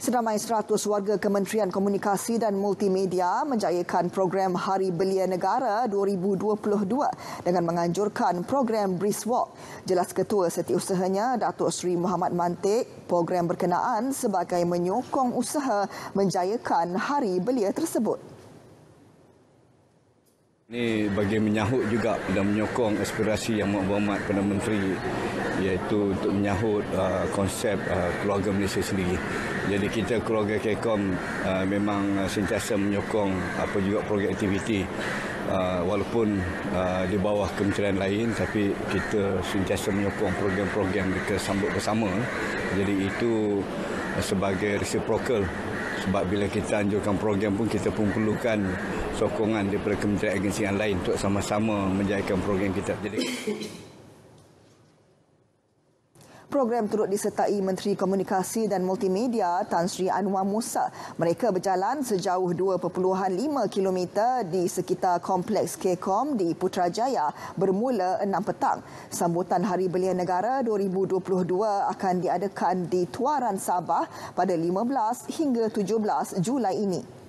Seramai 100 warga Kementerian Komunikasi dan Multimedia menjayakan program Hari Belia Negara 2022 dengan menganjurkan program Brisk Walk. Jelas Ketua Setiausahanya Datuk Seri Muhammad Mantik, program berkenaan sebagai menyokong usaha menjayakan Hari Belia tersebut. Ini bagi menyahut juga dan menyokong aspirasi yang berhormat Perdana Menteri, iaitu untuk menyahut konsep keluarga Malaysia sendiri. Jadi kita keluarga KCOM memang sentiasa menyokong apa juga program aktiviti walaupun di bawah kementerian lain, tapi kita sentiasa menyokong program-program kita sambut bersama. Jadi itu sebagai reciprocal. Sebab bila kita anjurkan program pun, kita pun perlukan sokongan daripada kementerian agensi yang lain untuk sama-sama menjayakan program kita. Program turut disertai Menteri Komunikasi dan Multimedia Tan Sri Anwar Musa. Mereka berjalan sejauh 2.5 km di sekitar Kompleks KCOM di Putrajaya bermula 6 petang. Sambutan Hari Belia Negara 2022 akan diadakan di Tuaran Sabah pada 15 hingga 17 Julai ini.